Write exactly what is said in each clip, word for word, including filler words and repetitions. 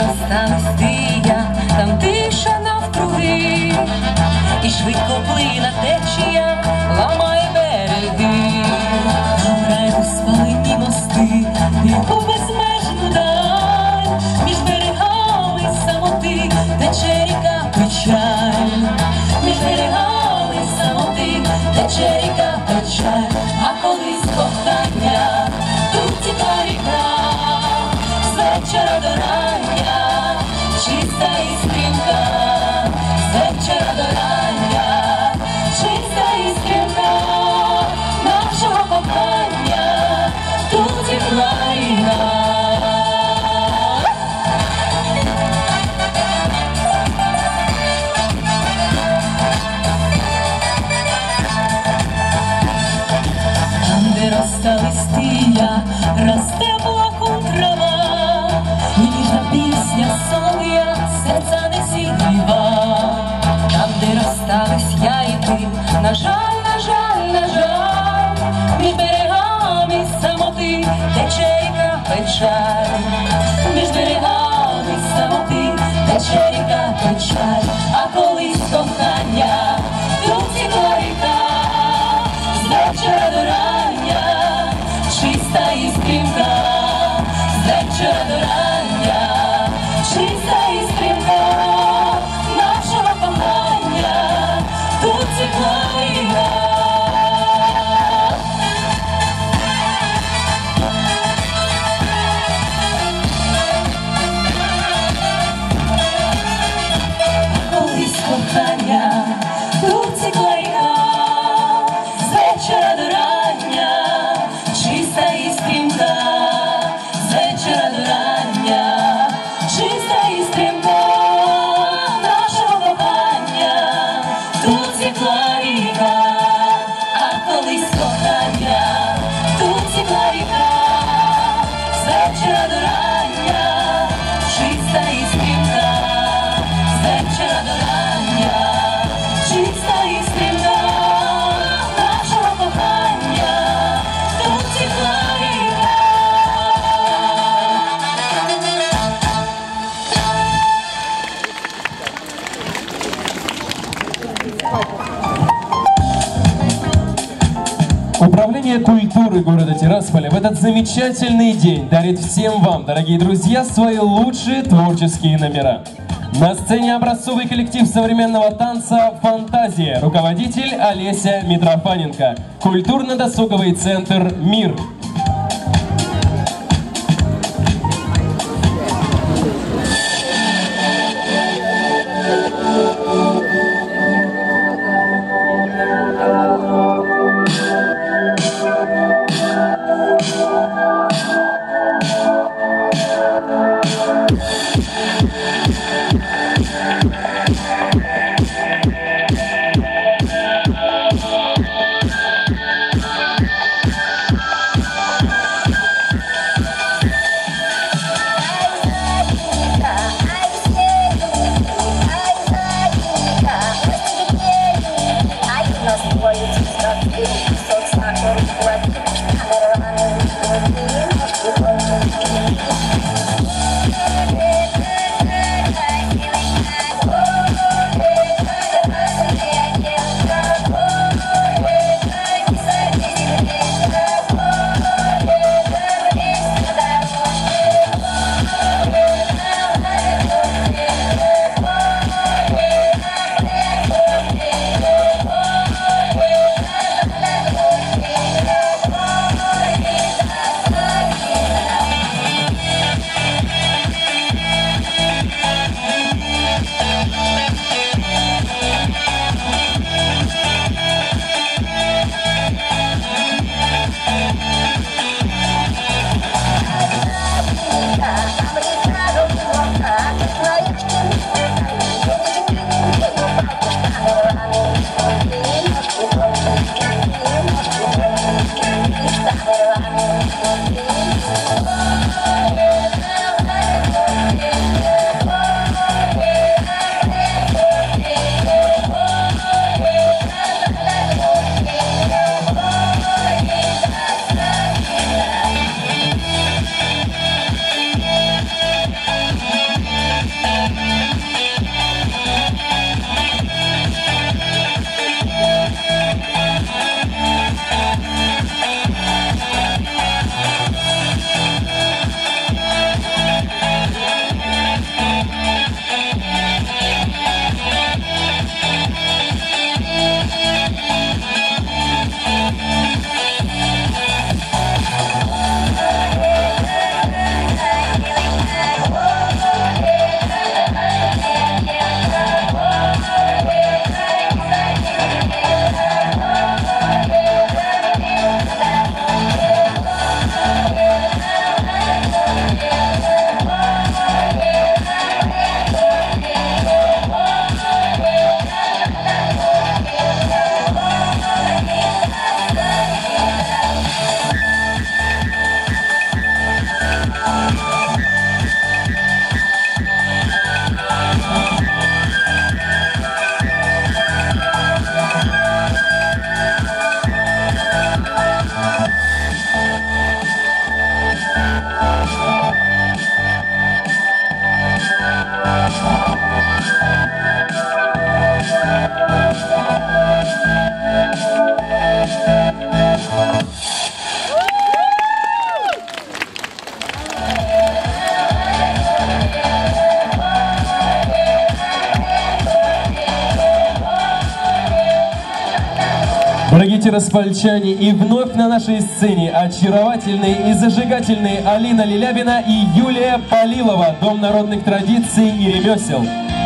розстались ти і я, там тиша навкруги, і швидко плине течія, ламає береги. Граємо спалені мости, і у безмежну даль, між берегами самоти тече ріка печаль, між берегами самоти тече ріка печаль, а колись кохання тут тікла ріка, з вечора до рання, чиста і стрімка, з вечора до рання, чиста і стрімка, нашого кохання тут тікла ріка. Розстались ти і я, росте плаком трава, і ніжна пісня солов'я серця не зігріва. Там, де розстались я і ти, на жаль, на жаль, на жаль, між берегами самоти тече ріка печаль, між берегами самоти тече ріка печаль, а колись кохання тут тікла ріка, з вечора до рання, чиста і стрімка, з вечора до рання, чиста і стрімка, нашого кохання тут тікла ріка. Колись кохання тут тікла ріка, з вечора до рання, чиста і стрімка, з вечора до рання, чиста і стрімка, нашого кохання тут тікла ріка, а колись кохання тут тікла ріка, з вечора до рання, чиста і стрімка, з вечора до рання, чиста і стрімка, нашого кохання тут тікла ріка. Управление культуры города Тирасполя в этот замечательный день дарит всем вам, дорогие друзья, свои лучшие творческие номера. На сцене образцовый коллектив современного танца «Фантазия», руководитель Олеся Митрофаненко, культурно-досуговый центр «Мир». тираспольчане, и вновь на нашей сцене очаровательные и зажигательные Алина Лилябина и Юлия Полилова, Дом народных традиций и ремесел.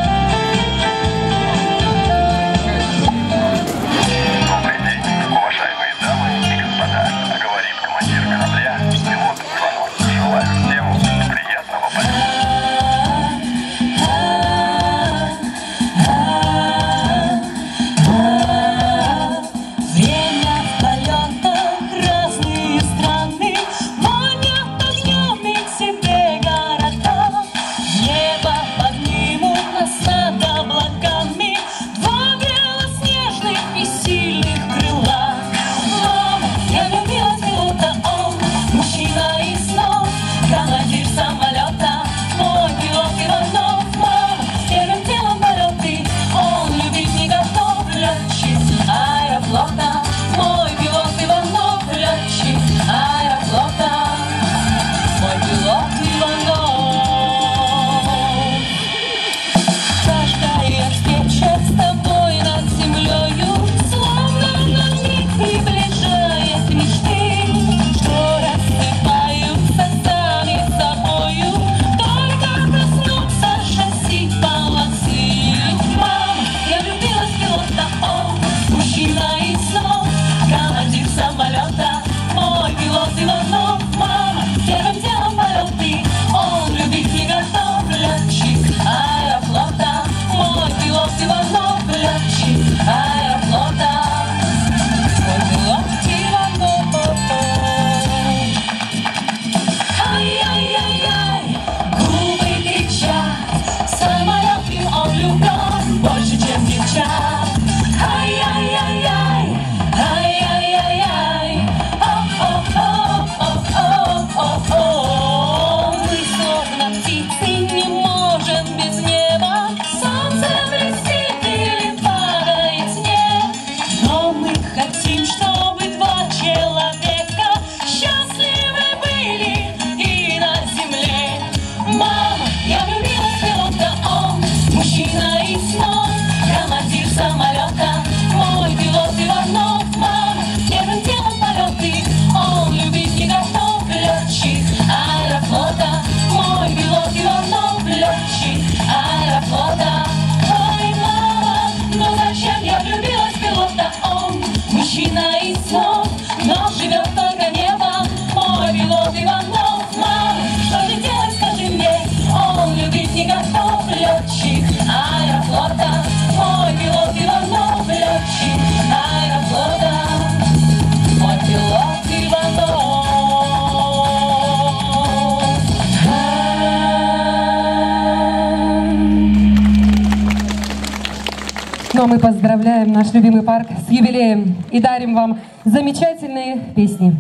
Ну а мы поздравляем наш любимый парк с юбилеем и дарим вам замечательные песни.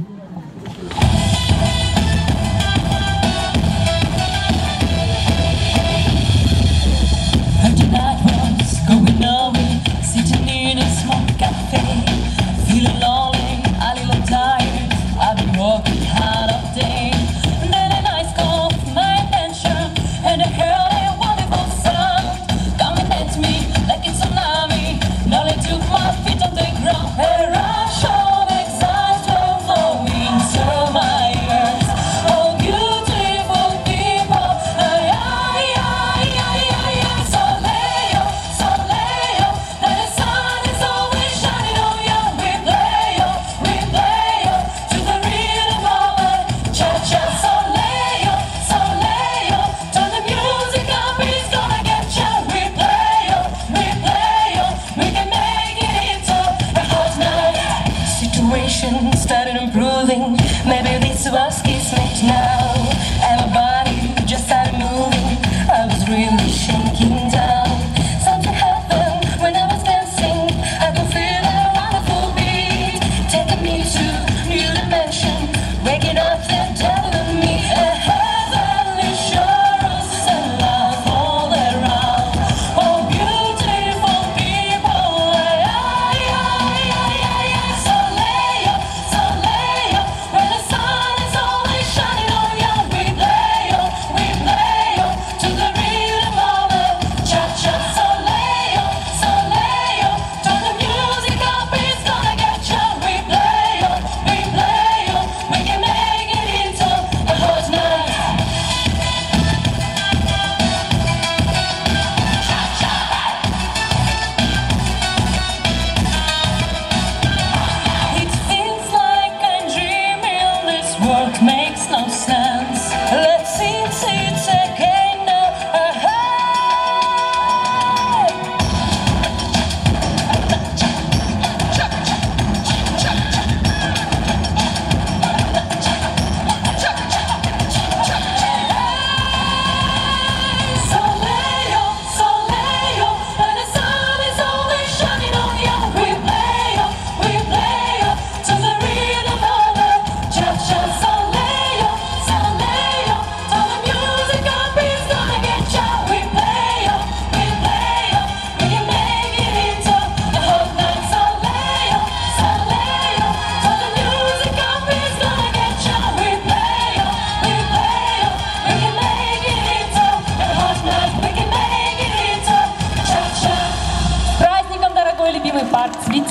Took my feet on the ground, a rush of excitement flowing.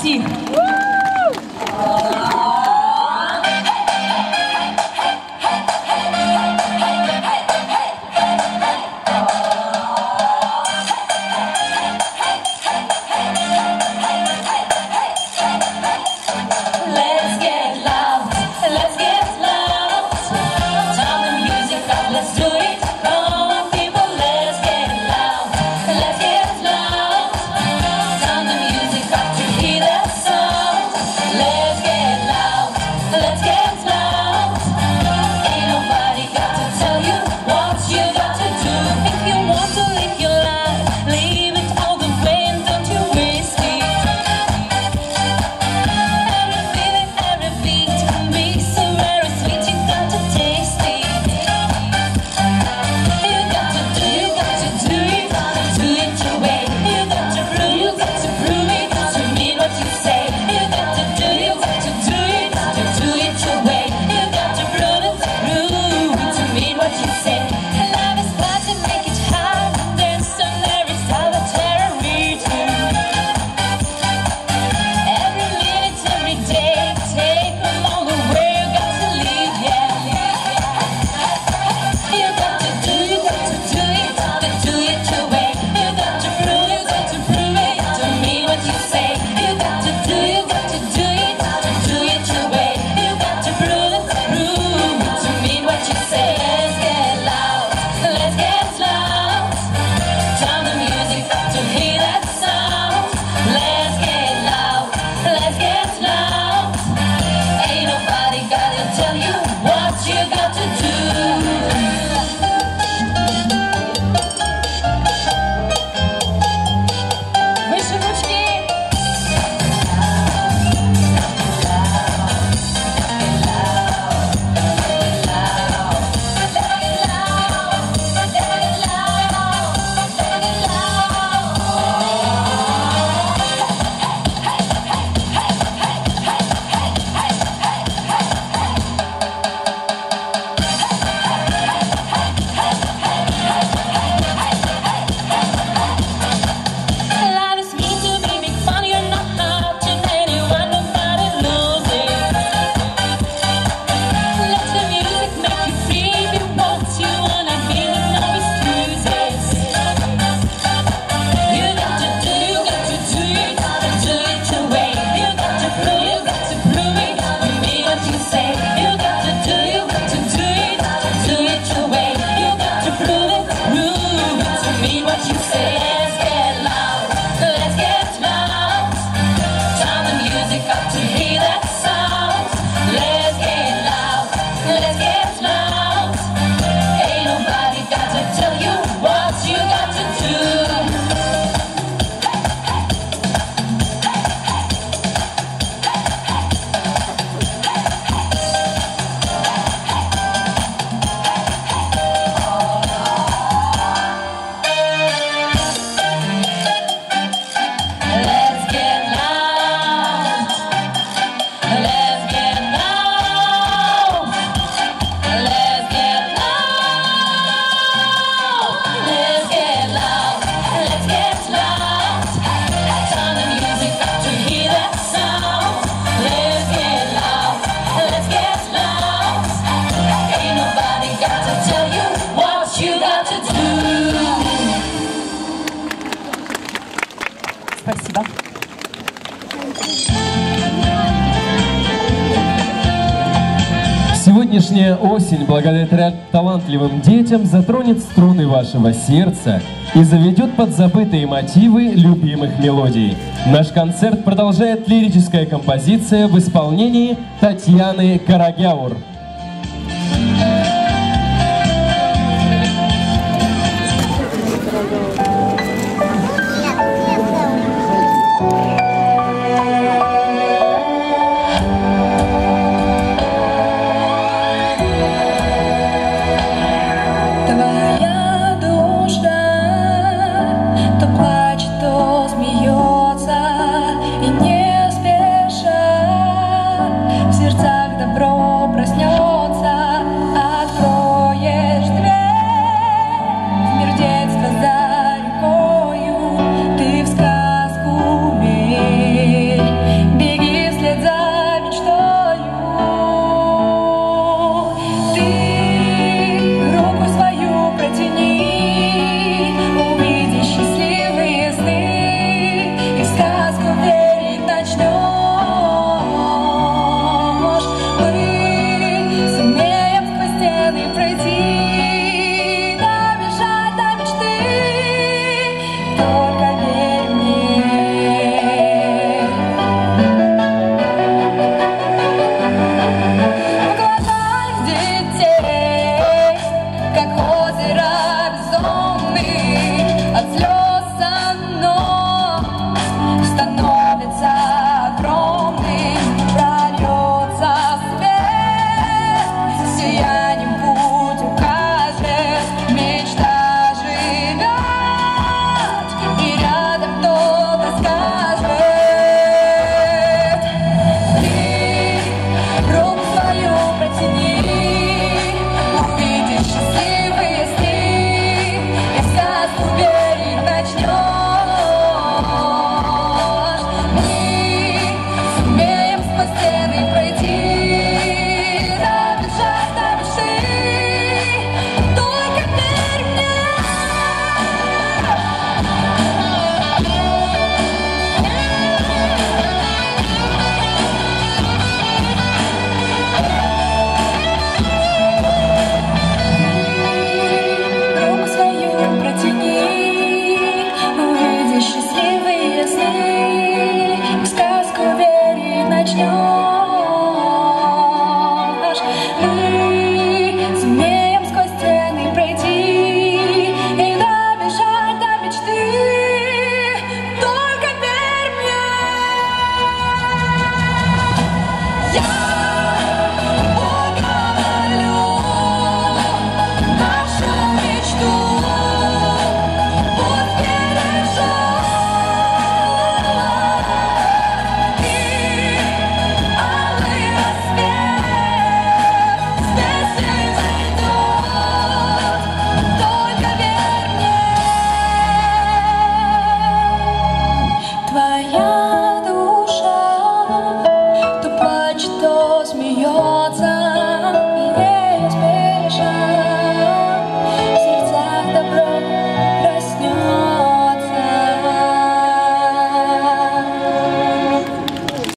Merci. Let's get loud, let's get loud. Turn the music up, let's do it. Come on, people, let's get loud, let's get loud. Turn the music up to hear that sound. Let's get loud, let's get loud. Ain't nobody got to tell you what you got to do. If you want to live your life, leave it all the way and don't you waste it. Every feeling, every beat can be so very sweet. You got to taste it. You got to do, you got to do it, do it your way. You got to prove, you got to prove it to mean what you say. You got to do, you got to do it, to do it your way. You got to prove it, prove it to mean what you say. Love is hard to make it hard. Dance on every style that terror reads you. Every minute, every day, take them all the way. You got to live, yeah. You got to do, you got to do it, to do it your way. You got to prove, you got to prove it, to mean what you say. You got to do, you got to do it, to do it your way. You got to prove it, prove it, to mean what you say. Let's get loud, let's get loud. Turn the music up to hear that sound. Let's get loud, let's get loud. Ain't nobody gotta tell you what you got to do. Выше ручки. Life is meant to be big fun. You're not hurting anyone, nobody losing. Let the music make you free. If you want, you wanna hear the no excuses. You got to do, you got to do it, to do it your way. You got to prove, you got to prove it, to mean what you say. You got to do, you got to do it, to do it your way. You got to prove it, prove it, to mean what you say. Let's get loud, let's get loud. Turn the music up to hear that sound. Let's get loud, let's get loud. Ain't nobody got to tell you what you got to do. Let's get loud, let's get loud, let's get loud, let's get loud, let's get loud. Turn the music up to hear that sound. Let's get loud, let's get loud. Ain't nobody got to tell you what you got to do. Спасибо. Сегодняшняя осень, благодаря талантливым детям, затронет струны вашего сердца и заведет под забытые мотивы любимых мелодий. Наш концерт продолжает лирическая композиция в исполнении Татьяны Карагяур. Твоя душа то плачет, то смеется, и не спеша в сердцах добро проснется. Откроешь дверь в мир детства за рекою, ты в сказку верь, от слез.